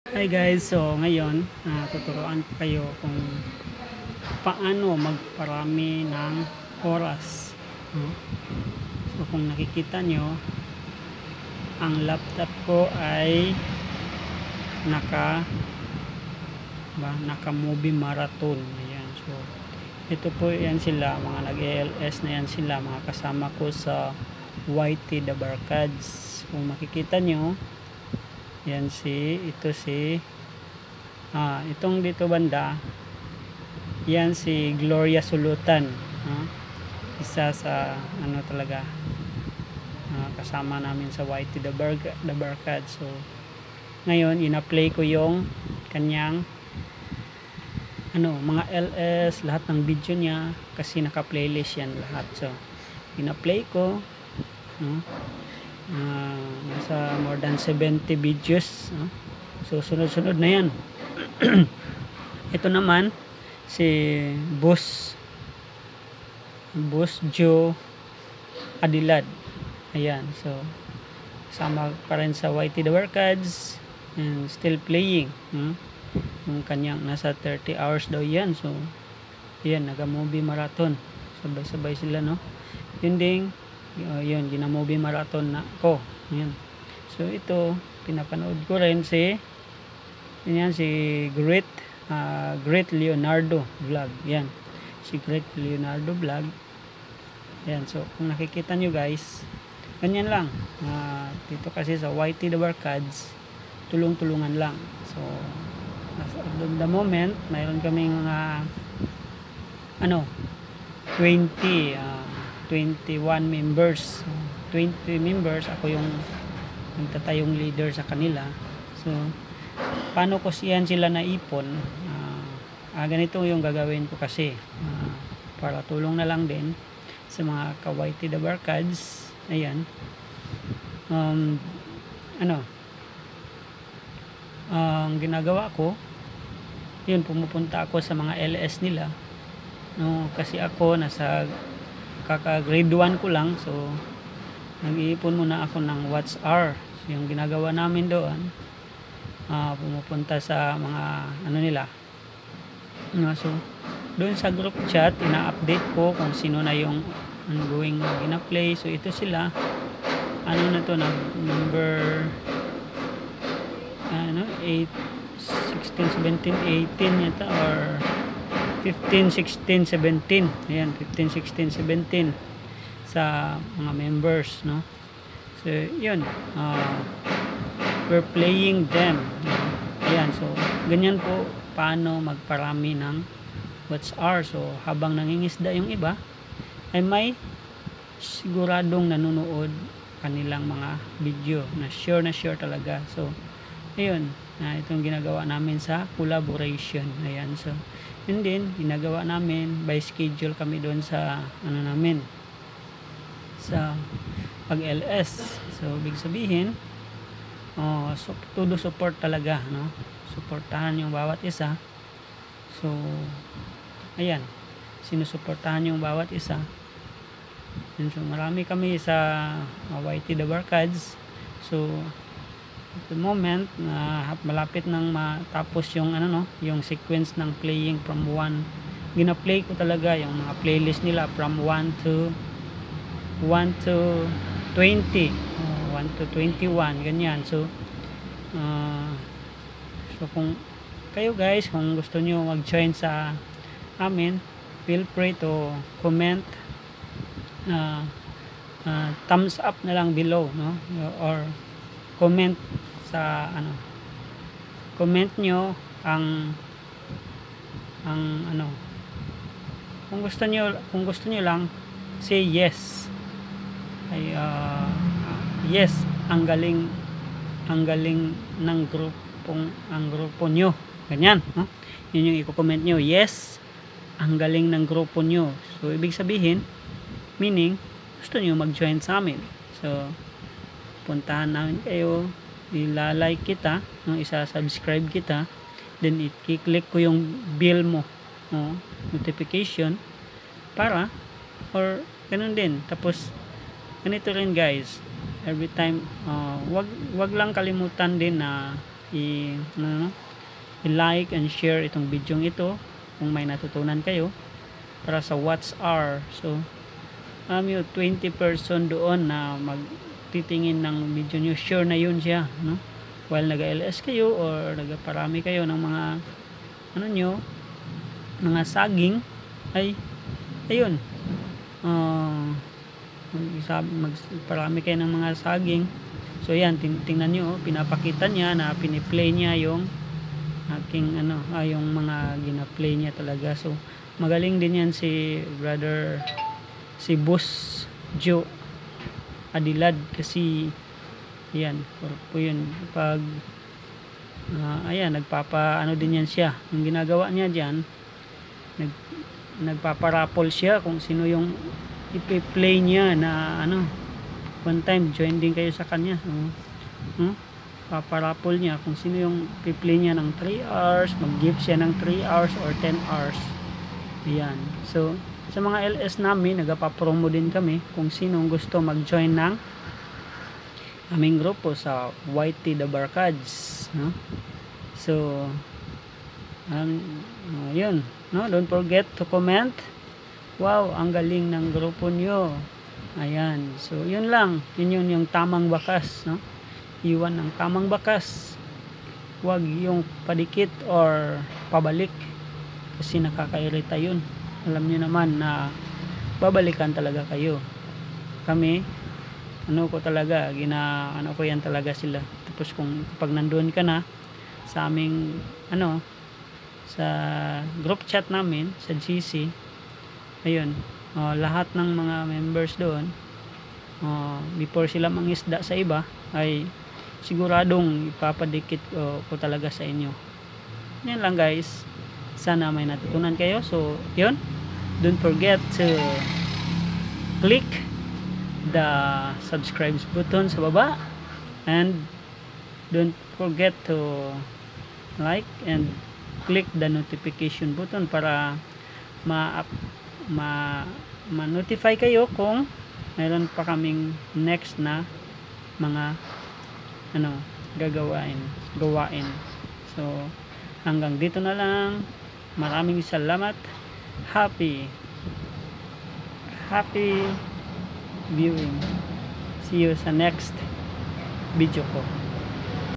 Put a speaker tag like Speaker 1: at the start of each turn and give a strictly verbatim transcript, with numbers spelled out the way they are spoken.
Speaker 1: Hi guys, so ngayon uh, tuturuan ko kayo kung paano magparami ng oras. No? So kung nakikita nyo, ang laptop ko ay naka ba, naka movie marathon. Ayan. So ito po yan sila, mga nag-A L S na yan sila, mga kasama ko sa Y T The Barkads. Kung makikita nyo, yan si, ito si ah, itong dito banda, yan si Gloria Sulutan, ah, isa sa ano talaga, ah, kasama namin sa Y T The, Bar The Barkad. So ngayon ina-play ko yung kanyang ano, mga L S, lahat ng video niya kasi naka-playlist yan lahat. So ina-play ko, no? Uh, nasa more than seventy videos, no? So sunod-sunod na yan. Ito naman si Boss Boss Joe Adilad. Ayan, so sama pa rin sa Y T The Barkads and still playing, no? Yung kanyang nasa thirty hours daw yan. So ayan, naga-movie marathon, sabay-sabay sila, no? Yun ding uh, yun, gina-movie marathon na ko. Ayan. So ito, pinapanood ko rin si yan, si Great uh, Great Leonardo Vlog. Yan, si Great Leonardo Vlog. Yan, so kung nakikita nyo guys, ganyan lang. Uh, dito kasi sa Y T The Barkads, tulong-tulungan lang. So as of the moment, mayroon kaming mga ano, twenty, uh, twenty-one members. So, twenty members, ako yung nagtatayong leader sa kanila. So paano ko siyan sila naipon, uh, ah, ganito yung gagawin ko kasi, uh, para tulong na lang din sa mga ka-Y T The Barkads. Ayan, um, ano ang uh, ginagawa ko, yun, pumupunta ako sa mga L S nila, no? Kasi ako nasa kaka grade one ko lang, so nag-iipon muna ako ng watch hour. So yung ginagawa namin doon, uh, pumupunta sa mga ano nila, no? So doon sa group chat, ina-update ko kung sino na yung ongoing gina-play. So ito sila, ano na to, na number ano, eight, sixteen, seventeen, eighteen yata, or fifteen, sixteen, seventeen. Ayan, fifteen, sixteen, seventeen sa mga members, no? So yun, uh, we're playing them. Ayan, so ganyan po paano magparami ng watch hour. So habang nangingisda yung iba, ay may siguradong nanonood kanilang mga video na sure na sure talaga. So ayun, uh, itong ginagawa namin sa collaboration. Ayan, so yun din, ginagawa namin by schedule kami doon sa ano namin, sa pag L S. So ibig sabihin, oh, so, todo support talaga, no? Suportahan yung bawat isa. So ayan, sinusuportahan yung bawat isa. And so marami kami sa uh, Y T The Barkads. So at the moment na uh, malapit nang matapos yung ano, no, yung sequence ng playing from one. Gina-play ko talaga yung mga playlist nila from one to one to twenty, uh, one to twenty-one, ganyan. So uh, so kung kayo guys, kung gusto niyo mag-join sa amin, feel free to comment, uh, uh, thumbs up na lang below, no? Or comment sa ano, comment nyo ang ang ano, kung gusto nyo, kung gusto nyo lang, say yes. Ay uh, yes, ang galing, ang galing ng grupong, ang grupo nyo, ganyan, no? Yun yung i-comment nyo, yes, ang galing ng grupo nyo. So ibig sabihin, meaning gusto nyo mag-join sa amin. So puntahan namin kayo, ilalike kita, no? Isa-subscribe kita, then i-click ko yung bell mo, no? Notification, para, or ganun din. Tapos ganito rin guys, every time, uh, wag, wag lang kalimutan din na i ano, i-like and share itong video ito kung may natutunan kayo para sa watch hour. So um, yung twenty person doon na magtitingin ng video nyo, sure na yun siya, no? While nag-L S kayo or nagparami kayo ng mga ano nyo, mga saging, ay ayun, uh, magparami kayo ng mga saging. So yan, tingnan nyo, pinapakita niya na piniplay niya yung aking ano, ah, yung mga gina-play niya talaga. So magaling din yan si brother, si Boss Joe Adilad, kasi yan, po yun pag uh, ayan, nagpapa ano din yan siya. Yung ginagawa niya dyan, nag, nagpaparapol siya kung sino yung ipi-play niya na ano. One time join din kayo sa kanya, uh, uh, paparapol niya kung sino yung ipi-play niya ng three hours, mag-give siya ng three hours or ten hours. Ayan, so sa mga L S namin, nagpa-promo din kami kung sinong gusto mag-join ng aming grupo sa Y T The Barkads, no? So um, uh, yun, no? Don't forget to comment. Wow, ang galing ng grupo nyo. Ayan, so yun lang, yun yun yung tamang bakas, no? Iwan ng tamang bakas, wag yung padikit or pabalik, kasi nakakairita yun. Alam niyo naman na babalikan talaga kayo. Kami, ano ko talaga, gina, ano ko yan talaga sila. Tapos kung kapag nandoon ka na sa aming, ano, sa group chat namin, sa G C, ayun, uh, lahat ng mga members doon, uh, before sila mangisda sa iba, ay siguradong ipapadikit ko, ko talaga sa inyo. Yan lang guys, sana may natutunan kayo. So yun, don't forget to click the subscribe button sa baba, and don't forget to like and click the notification button para ma ma ma-notify kayo kung mayroon pa kaming next na mga ano gagawain gawain. So hanggang dito na lang. Maraming salamat. Happy happy viewing. See you sa next video ko.